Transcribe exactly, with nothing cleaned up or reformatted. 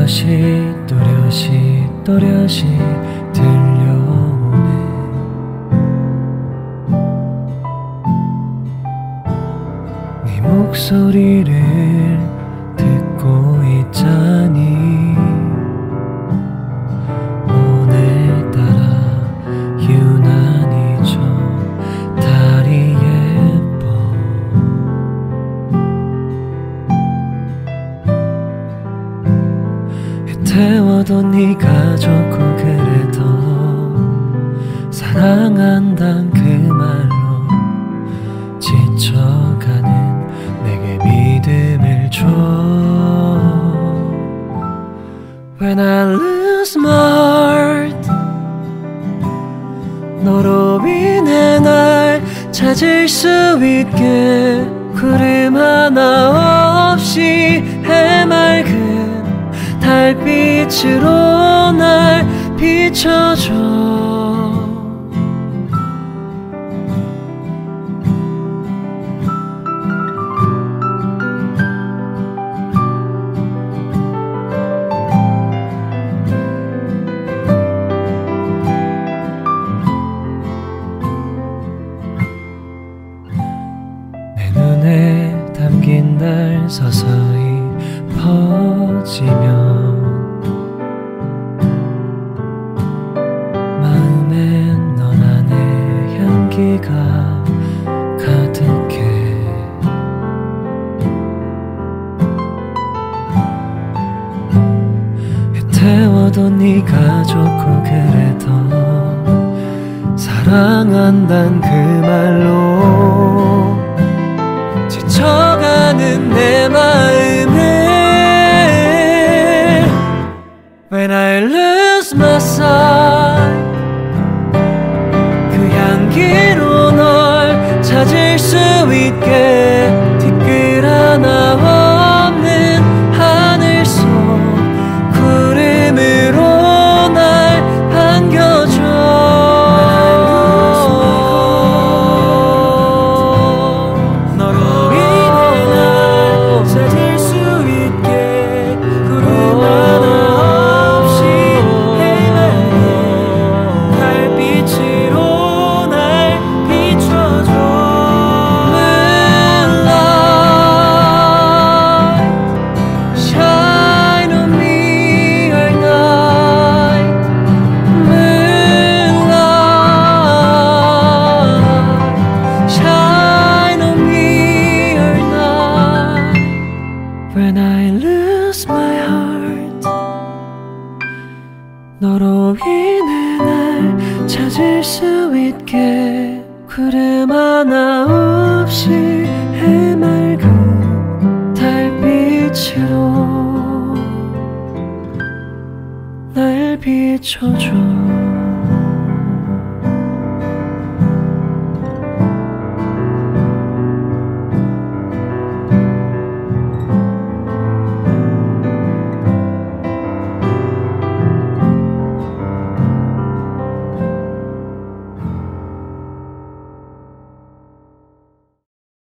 또렷이 또렷이 또렷이 들려오네. 네 목소리를 듣고 있자니 오늘따라 유난히 저 달이 예뻐. 태워도 네가 좋고 그래도 사랑한단 그 말로 지쳐가는 내게 믿음을 줘. When I lose my heart 너로 인해 날 찾을 수 있게 구름 하나 없이 해맑은 달빛으로 날 비춰줘. 내 눈에 담긴 달 서서히 퍼지면 마음엔 너만의 향기가 가득해. 태워도 네가 좋고 그래도 사랑한단 그 말로 지쳐가는 내 마음에 When I lose my sight 그 향기로 널 찾을 수 있게 티끌 하나 없는 하늘 속 구름으로 날 반겨줘. 너로 인해 날 찾을 수 있게 구름 하나 없이 해맑은 달빛으로 날 비춰줘. Moonlight shine on me all night. Moonlight shine on me all night. When I lose my heart 너로 인해 날 찾을 수 있게 구름 하나 없이 해맑은 달빛으로 날 비춰줘.